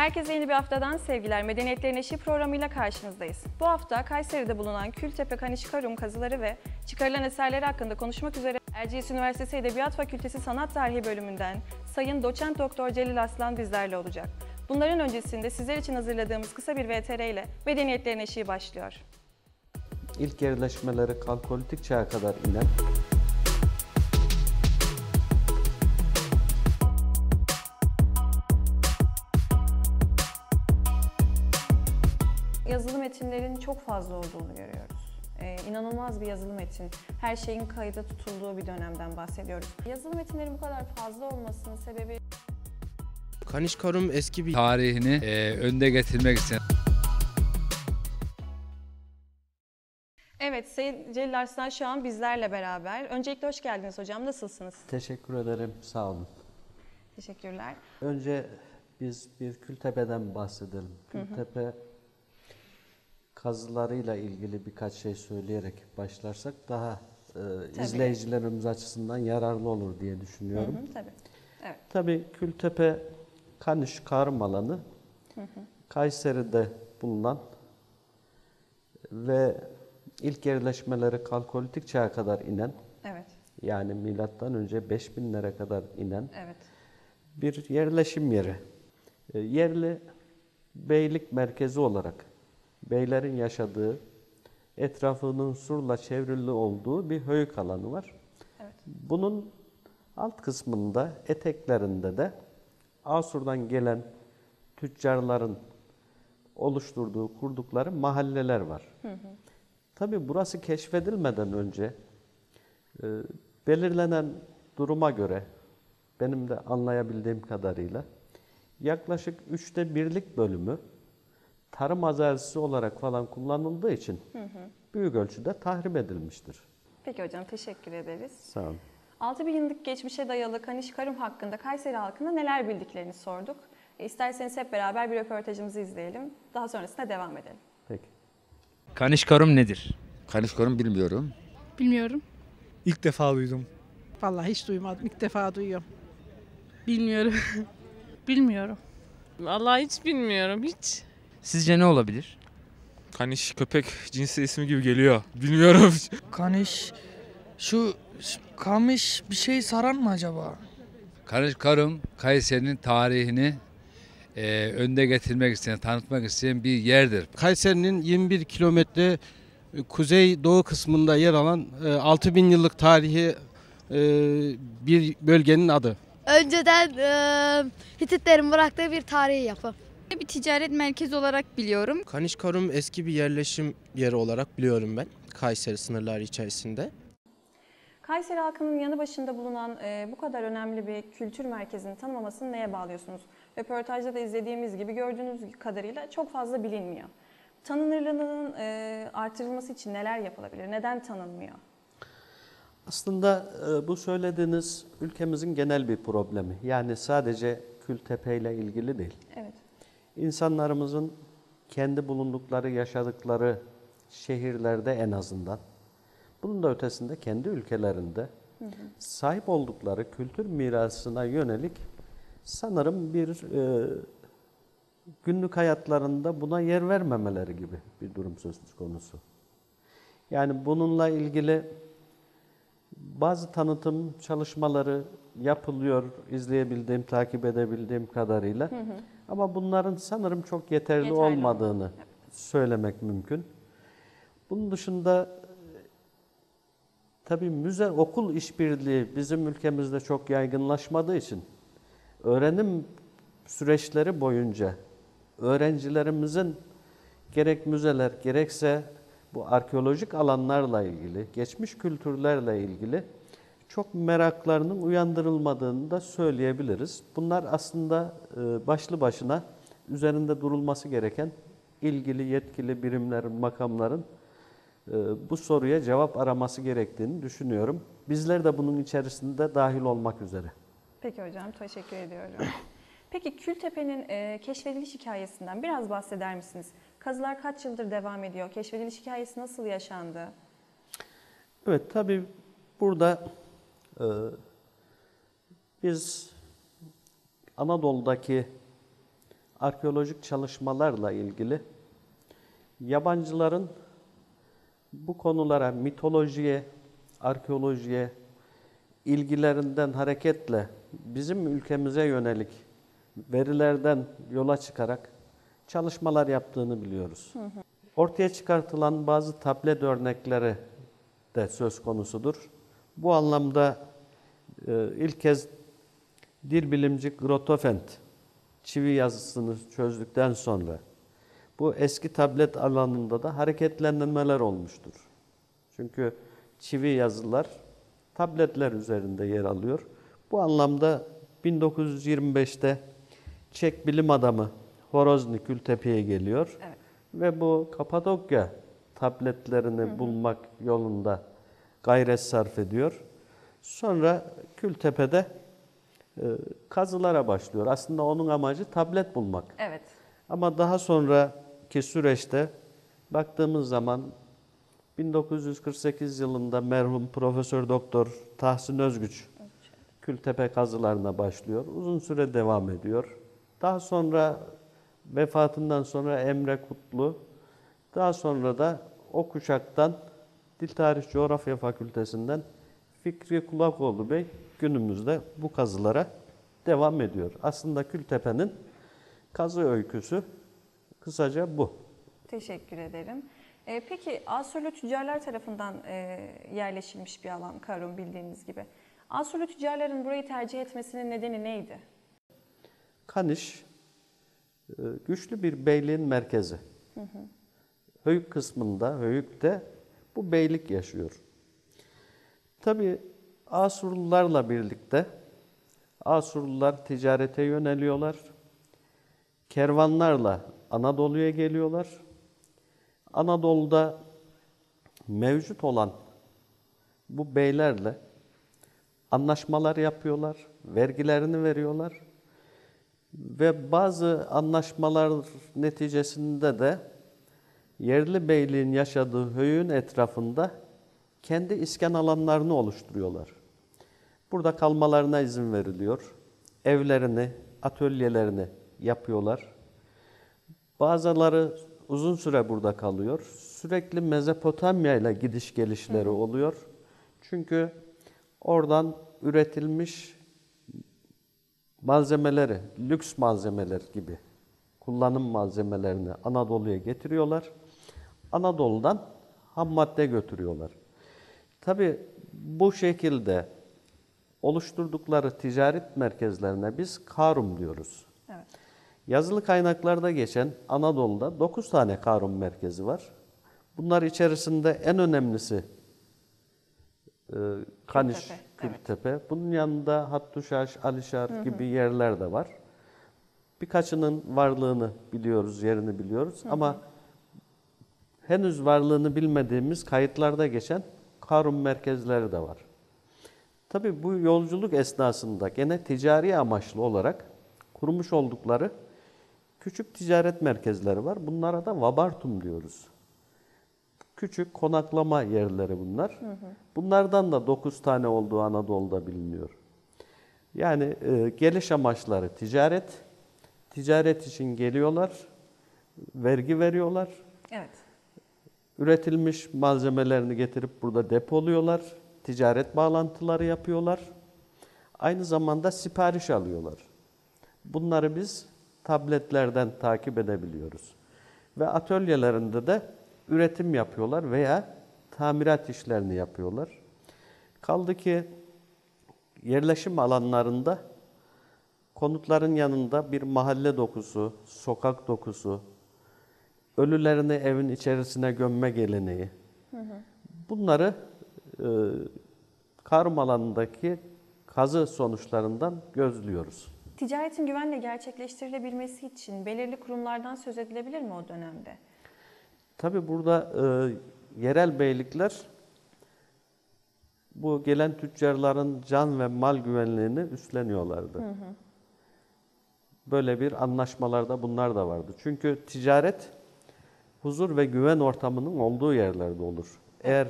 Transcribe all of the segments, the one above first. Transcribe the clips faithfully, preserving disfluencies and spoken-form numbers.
Herkese yeni bir haftadan sevgiler. Medeniyetlerin Eşiği programıyla karşınızdayız. Bu hafta Kayseri'de bulunan Kültepe Kanişkarum kazıları ve çıkarılan eserleri hakkında konuşmak üzere Erciyes Üniversitesi Edebiyat Fakültesi Sanat Tarihi bölümünden Sayın Doçent Doktor Celil Aslan bizlerle olacak. Bunların öncesinde sizler için hazırladığımız kısa bir V T R ile Medeniyetlerin Eşiği başlıyor. İlk yerleşmeleri Kalkolitik çağa kadar inen yazılı metinlerin çok fazla olduğunu görüyoruz. Ee, inanılmaz bir yazılı metin. Her şeyin kayıda tutulduğu bir dönemden bahsediyoruz. Yazılı metinlerin bu kadar fazla olmasının sebebi... Kanişkarum eski bir tarihini e, önde getirmek için. Evet, Sayın Celil Arslan şu an bizlerle beraber. Öncelikle hoş geldiniz hocam. Nasılsınız? Teşekkür ederim, sağ olun. Teşekkürler. Önce biz bir Kültepe'den bahsedelim. Kültepe hı hı. kazılarıyla ilgili birkaç şey söyleyerek başlarsak daha e, izleyicilerimiz açısından yararlı olur diye düşünüyorum. Hı hı, tabii. Evet. Tabii Kültepe Kanişkarum alanı hı hı. Kayseri'de bulunan ve ilk yerleşmeleri Kalkolitik çağa kadar inen, evet. yani milattan önce beş binlere kadar inen evet. bir yerleşim yeri. E, yerli beylik merkezi olarak beylerin yaşadığı, etrafının surla çevrili olduğu bir höyük alanı var. Evet. Bunun alt kısmında, eteklerinde de Asur'dan gelen tüccarların oluşturduğu, kurdukları mahalleler var. Hı hı. Tabii burası keşfedilmeden önce e, belirlenen duruma göre, benim de anlayabildiğim kadarıyla, yaklaşık üçte birlik bölümü tarım arazisi olarak falan kullanıldığı için hı hı. büyük ölçüde tahrip edilmiştir. Peki hocam, teşekkür ederiz. Sağ olun. altı bin yıllık geçmişe dayalı Kanişkarum hakkında, Kayseri halkında neler bildiklerini sorduk. E, isterseniz hep beraber bir röportajımızı izleyelim. Daha sonrasında devam edelim. Peki. Kanişkarum nedir? Kanişkarum bilmiyorum. Bilmiyorum. İlk defa duydum. Vallahi hiç duymadım. İlk defa duyuyorum. Bilmiyorum. Bilmiyorum. Vallahi hiç bilmiyorum, hiç. Sizce ne olabilir? Kaniş köpek cinsi ismi gibi geliyor. Bilmiyorum. Kaniş, şu kamış bir şey saran mı acaba? Kanişkarum, Kayseri'nin tarihini e, önde getirmek isteyen, tanıtmak isteyen bir yerdir. Kayseri'nin yirmi bir kilometre kuzey doğu kısmında yer alan altı bin yıllık tarihi bir bölgenin adı. Önceden e, Hititlerin bıraktığı bir tarihi yapı. Bir ticaret merkezi olarak biliyorum. Kanişkarum eski bir yerleşim yeri olarak biliyorum ben, Kayseri sınırları içerisinde. Kayseri halkının yanı başında bulunan e, bu kadar önemli bir kültür merkezini tanımamasını neye bağlıyorsunuz? Röportajda da izlediğimiz gibi gördüğünüz kadarıyla çok fazla bilinmiyor. Tanınırlığının e, artırılması için neler yapılabilir? Neden tanınmıyor? Aslında e, bu söylediğiniz ülkemizin genel bir problemi. Yani sadece Kültepe ile ilgili değil. Evet. İnsanlarımızın kendi bulundukları, yaşadıkları şehirlerde en azından, bunun da ötesinde kendi ülkelerinde hı hı. sahip oldukları kültür mirasına yönelik sanırım bir e, günlük hayatlarında buna yer vermemeleri gibi bir durum söz konusu. Yani bununla ilgili bazı tanıtım çalışmaları yapılıyor, izleyebildiğim, takip edebildiğim kadarıyla. Hı hı. Ama bunların sanırım çok yeterli, yeterli olmadığını evet. söylemek mümkün. Bunun dışında tabii müze okul işbirliği bizim ülkemizde çok yaygınlaşmadığı için öğrenim süreçleri boyunca öğrencilerimizin gerek müzeler gerekse bu arkeolojik alanlarla ilgili, geçmiş kültürlerle ilgili çok meraklarının uyandırılmadığını da söyleyebiliriz. Bunlar aslında başlı başına üzerinde durulması gereken ilgili yetkili birimlerin, makamların bu soruya cevap araması gerektiğini düşünüyorum. Bizler de bunun içerisinde dahil olmak üzere. Peki hocam, teşekkür ediyorum. Peki Kültepe'nin e, keşfediliş hikayesinden biraz bahseder misiniz? Kazılar kaç yıldır devam ediyor? Keşfediliş hikayesi nasıl yaşandı? Evet, tabii burada e, biz Anadolu'daki arkeolojik çalışmalarla ilgili yabancıların bu konulara, mitolojiye, arkeolojiye ilgilerinden hareketle bizim ülkemize yönelik verilerden yola çıkarak çalışmalar yaptığını biliyoruz. Hı hı. Ortaya çıkartılan bazı tablet örnekleri de söz konusudur. Bu anlamda e, ilk kez dil bilimci Grotefend çivi yazısını çözdükten sonra bu eski tablet alanında da hareketlenmeler olmuştur. Çünkü çivi yazılar tabletler üzerinde yer alıyor. Bu anlamda bin dokuz yüz yirmi beşte Çek bilim adamı Horozny Kültepe'ye geliyor. Evet. Ve bu Kapadokya tabletlerini hı hı. bulmak yolunda gayret sarf ediyor. Sonra Kültepe'de e, kazılara başlıyor. Aslında onun amacı tablet bulmak. Evet. Ama daha sonraki süreçte baktığımız zaman bin dokuz yüz kırk sekiz yılında merhum Profesör Doktor Tahsin Özgüç Kültepe kazılarına başlıyor. Uzun süre devam ediyor. Daha sonra vefatından sonra Emre Kutlu, daha sonra da o kuşaktan Dil Tarih Coğrafya Fakültesinden Fikri Kulakoğlu Bey günümüzde bu kazılara devam ediyor. Aslında Kültepe'nin kazı öyküsü kısaca bu. Teşekkür ederim. E, peki Asurlu tüccarlar tarafından e, yerleşilmiş bir alan Karum bildiğiniz gibi. Asurlu tüccarların burayı tercih etmesinin nedeni neydi? Kaniş e, güçlü bir beyliğin merkezi. Hı hı. Höyük kısmında, Höyük'te bu beylik yaşıyor. Tabii Asurlularla birlikte Asurlular ticarete yöneliyorlar. Kervanlarla Anadolu'ya geliyorlar. Anadolu'da mevcut olan bu beylerle anlaşmalar yapıyorlar, vergilerini veriyorlar ve bazı anlaşmalar neticesinde de yerli beyliğin yaşadığı höyüğün etrafında kendi iskan alanlarını oluşturuyorlar. Burada kalmalarına izin veriliyor. Evlerini, atölyelerini yapıyorlar. Bazıları uzun süre burada kalıyor. Sürekli Mezopotamya ile gidiş gelişleri oluyor. Çünkü oradan üretilmiş malzemeleri, lüks malzemeler gibi kullanım malzemelerini Anadolu'ya getiriyorlar. Anadolu'dan ham madde götürüyorlar. Tabii bu şekilde oluşturdukları ticaret merkezlerine biz Karum diyoruz. Evet. Yazılı kaynaklarda geçen Anadolu'da dokuz tane Karum merkezi var. Bunlar içerisinde en önemlisi e, Kaniş, Kültepe. Kültepe. Evet. Bunun yanında Hattuşaş, Alişar hı hı. gibi yerler de var. Birkaçının varlığını biliyoruz, yerini biliyoruz. Hı hı. Ama henüz varlığını bilmediğimiz kayıtlarda geçen Karum merkezleri de var. Tabii bu yolculuk esnasında gene ticari amaçlı olarak kurmuş oldukları küçük ticaret merkezleri var. Bunlara da Vabartum diyoruz. Küçük konaklama yerleri bunlar. Hı hı. Bunlardan da dokuz tane olduğu Anadolu'da biliniyor. Yani e, geliş amaçları ticaret. Ticaret için geliyorlar, vergi veriyorlar. Evet. Üretilmiş malzemelerini getirip burada depoluyorlar. Ticaret bağlantıları yapıyorlar. Aynı zamanda sipariş alıyorlar. Bunları biz tabletlerden takip edebiliyoruz. Ve atölyelerinde de üretim yapıyorlar veya tamirat işlerini yapıyorlar. Kaldı ki yerleşim alanlarında konutların yanında bir mahalle dokusu, sokak dokusu, ölülerini evin içerisine gömme geleneği. Hı hı. Bunları e, Karum alanındaki kazı sonuçlarından gözlüyoruz. Ticaretin güvenle gerçekleştirilebilmesi için belirli kurumlardan söz edilebilir mi o dönemde? Tabii burada e, yerel beylikler bu gelen tüccarların can ve mal güvenliğini üstleniyorlardı. Hı hı. Böyle bir anlaşmalarda bunlar da vardı. Çünkü ticaret huzur ve güven ortamının olduğu yerlerde olur. Eğer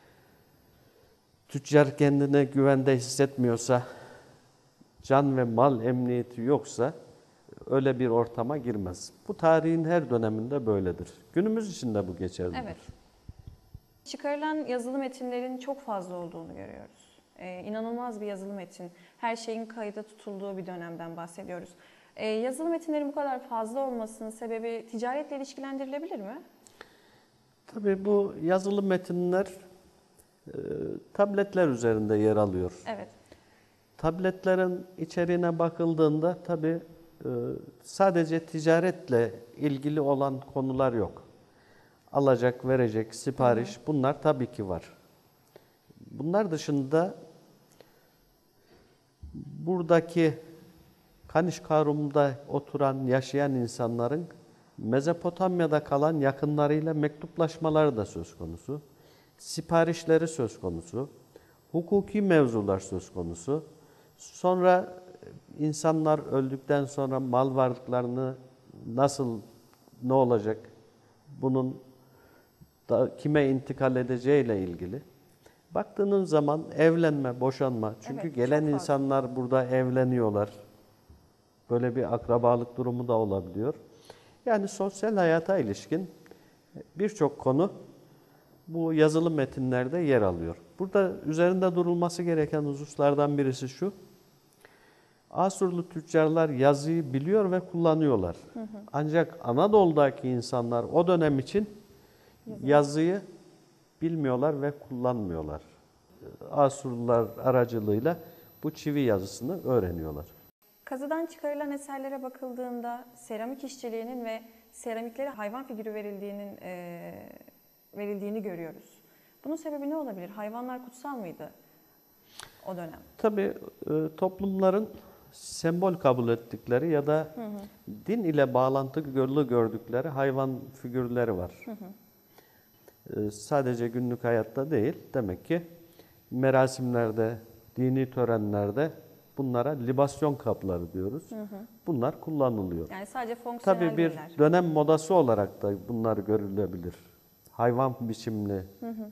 tüccar kendine güvende hissetmiyorsa, can ve mal emniyeti yoksa öyle bir ortama girmez. Bu tarihin her döneminde böyledir. Günümüz için de bu geçerlidir. Evet. Çıkarılan yazılı metinlerin çok fazla olduğunu görüyoruz. Ee, inanılmaz bir yazılı metin. Her şeyin kayıda tutulduğu bir dönemden bahsediyoruz. Ee, yazılı metinlerin bu kadar fazla olmasının sebebi ticaretle ilişkilendirilebilir mi? Tabii bu yazılı metinler e, tabletler üzerinde yer alıyor. Evet. Tabletlerin içeriğine bakıldığında tabii e, sadece ticaretle ilgili olan konular yok. Alacak, verecek, sipariş, hı hı, bunlar tabii ki var. Bunlar dışında buradaki Kanişkarum'da oturan, yaşayan insanların Mezopotamya'da kalan yakınlarıyla mektuplaşmaları da söz konusu. Siparişleri söz konusu. Hukuki mevzular söz konusu. Sonra insanlar öldükten sonra mal varlıklarını nasıl, ne olacak, bunun da kime intikal edeceğiyle ilgili. Baktığınız zaman evlenme, boşanma. Çünkü evet, gelen insanlar burada evleniyorlar. Böyle bir akrabalık durumu da olabiliyor. Yani sosyal hayata ilişkin birçok konu bu yazılı metinlerde yer alıyor. Burada üzerinde durulması gereken hususlardan birisi şu: Asurlu tüccarlar yazıyı biliyor ve kullanıyorlar. Hı hı. Ancak Anadolu'daki insanlar o dönem için Yazı. yazıyı bilmiyorlar ve kullanmıyorlar. Asurlular aracılığıyla bu çivi yazısını öğreniyorlar. Kazıdan çıkarılan eserlere bakıldığında seramik işçiliğinin ve seramiklere hayvan figürü verildiğinin e, verildiğini görüyoruz. Bunun sebebi ne olabilir? Hayvanlar kutsal mıydı o dönem? Tabii e, toplumların sembol kabul ettikleri ya da hı hı. din ile bağlantılı gördükleri hayvan figürleri var. Hı hı. E, sadece günlük hayatta değil, demek ki merasimlerde, dini törenlerde bunlara libasyon kapları diyoruz. Hı hı. Bunlar kullanılıyor. Yani sadece fonksiyonel Tabii bir değiller. dönem modası olarak da bunlar görülebilir. Hayvan biçimli hı hı.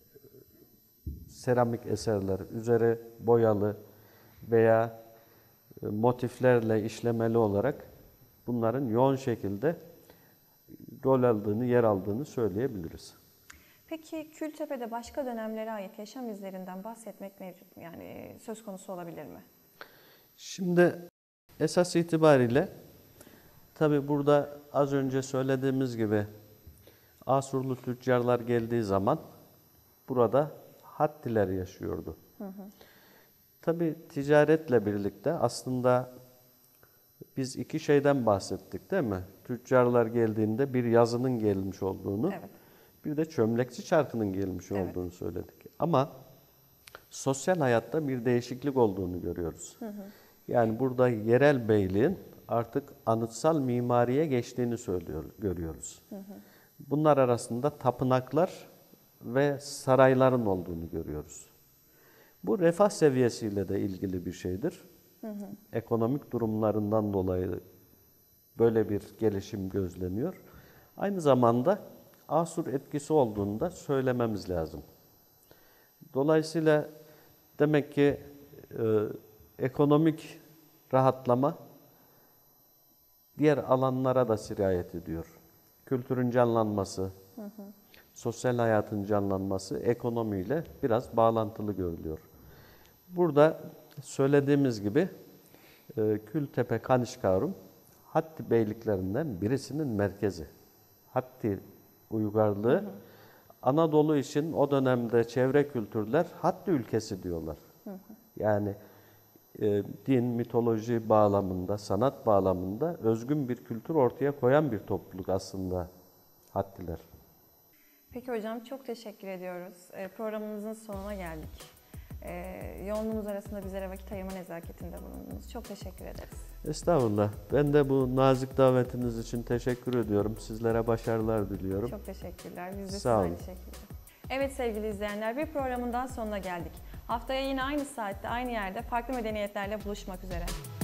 seramik eserler, üzeri boyalı veya motiflerle işlemeli olarak bunların yoğun şekilde rol aldığını, yer aldığını söyleyebiliriz. Peki Kültepe'de başka dönemlere ait yaşam izlerinden bahsetmek mevcut, yani söz konusu olabilir mi? Şimdi esas itibariyle tabi burada az önce söylediğimiz gibi Asurlu tüccarlar geldiği zaman burada Hattiler yaşıyordu. Hı hı. Tabi ticaretle birlikte aslında biz iki şeyden bahsettik, değil mi? Tüccarlar geldiğinde bir yazının gelmiş olduğunu, evet, bir de çömlekçi çarkının gelmiş evet. olduğunu söyledik. Ama sosyal hayatta bir değişiklik olduğunu görüyoruz. Hı hı. Yani burada yerel beyliğin artık anıtsal mimariye geçtiğini söylüyor, görüyoruz. Hı hı. Bunlar arasında tapınaklar ve sarayların olduğunu görüyoruz. Bu refah seviyesiyle de ilgili bir şeydir. Hı hı. Ekonomik durumlarından dolayı böyle bir gelişim gözleniyor. Aynı zamanda Asur etkisi olduğunu da söylememiz lazım. Dolayısıyla demek ki e, ekonomik rahatlama diğer alanlara da sirayet ediyor. Kültürün canlanması, hı hı. sosyal hayatın canlanması ekonomiyle biraz bağlantılı görülüyor. Burada söylediğimiz gibi e, Kültepe Kanişkarum Hatti beyliklerinden birisinin merkezi. Hatti uygarlığı. Hı hı. Anadolu için o dönemde çevre kültürler Hatti ülkesi diyorlar. Hı hı. Yani e, din, mitoloji bağlamında, sanat bağlamında özgün bir kültür ortaya koyan bir topluluk aslında Hattiler. Peki hocam, çok teşekkür ediyoruz. E, programımızın sonuna geldik. E, yoğunluğumuz arasında bizlere vakit ayırma nezaketinde bulundunuz. Çok teşekkür ederiz. Estağfurullah. Ben de bu nazik davetiniz için teşekkür ediyorum. Sizlere başarılar diliyorum. Çok teşekkürler. Biz de Sağ olun. aynı şekilde. Evet sevgili izleyenler, bir programın daha sonuna geldik. Haftaya yine aynı saatte, aynı yerde farklı medeniyetlerle buluşmak üzere.